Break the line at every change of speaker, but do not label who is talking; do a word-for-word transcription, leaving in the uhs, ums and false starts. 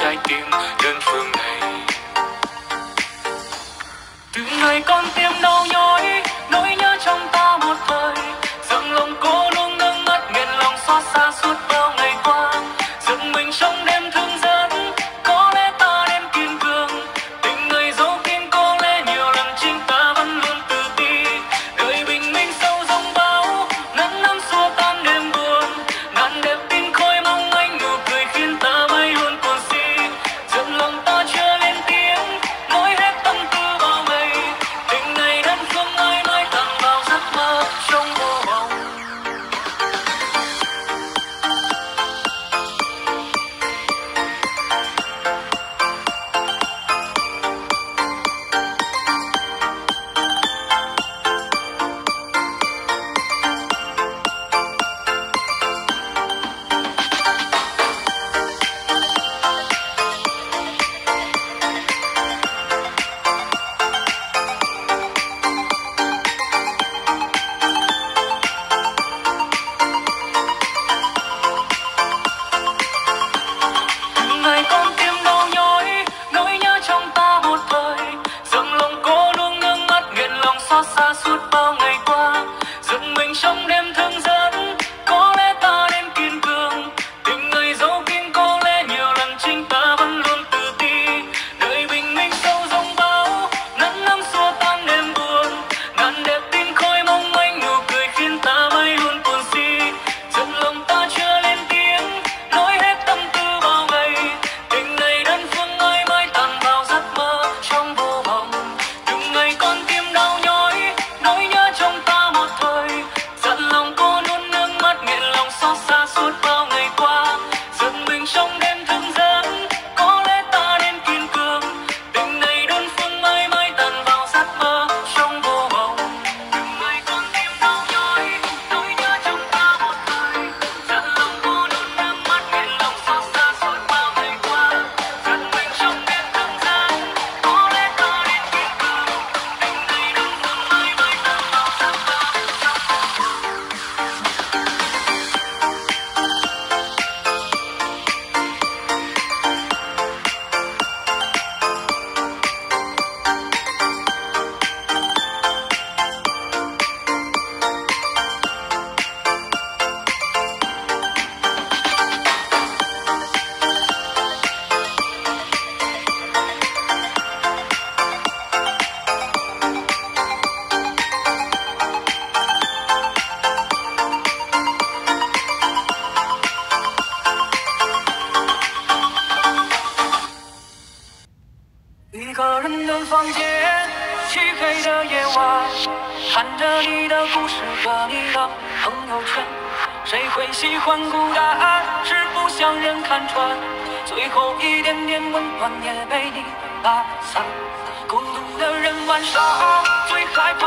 trái tim đơn phương này. Từ ngày con tim đau nhói, nỗi nhớ trong ta một thời, dừng lòng cô luôn ngơ ngất nghiền lòng xót xa suốt bao ngày qua. Dừng mình trong đêm thương dẫn, có lẽ ta nên kiên cường. Tình người dấu kín có lẽ nhiều lần chính ta vẫn luôn tự ti. Đời bình minh sâu giông bão, nắng nắng xua tan đêm buồn. Ngàn đẹp tin khôi mong anh nụ cười khiến ta bay luôn cuồng si. Dừng lòng ta chưa lên tiếng, nói hết tâm tư bao ngày. Tình này đơn phương ai mãi tàn vào giấc mơ trong vô vọng. Ngày con tim đau nhói, nỗi nhớ trong ta một thời, dừng lòng cô luôn ngơ ngất nghiền lòng xót xa suốt bao ngày qua. Dừng mình trong đêm thương dẫn, có lẽ ta nên kiên cường. Tình người dấu kín có lẽ nhiều lần chính ta vẫn luôn tự ti. Đời bình minh sâu giông bão, nắng nắng xua tan đêm buồn. Ngàn đẹp tin khôi mong anh nụ cười khiến ta bay luôn cuồng si. Dừng lòng ta chưa lên tiếng, nói hết tâm tư bao ngày. Tình này đơn phương ai mãi tàn vào giấc mơ trong vô vọng. Từng ngày con tim đau nhói, nỗi nhớ trong ta một thời, dặn lòng cô nuốt nước mắt nghiền lòng xót xa suốt bao ngày qua. Dừng mình trong đêm thương dẫn, có lẽ ta nên kiên cường. Tình này đơn phương mãi mãi tàn vào giấc mơ trong vô vọng. Từng ngày con tim đau nhói, nỗi nhớ trong ta một thời, dặn lòng cô nuốt nước mắt nghiền lòng xót xa suốt bao ngày qua. Dừng mình trong đêm thương dẫn, có lẽ ta nên kiên cường. Tình này đơn phương mãi mãi tàn vào giấc mơ trong vô vọng.一个人的房间，漆黑的夜晚，看着你的故事和你的朋友圈。谁会喜欢孤单？是不想人看穿，最后一点点温暖也被你打散。孤独的人晚上最害怕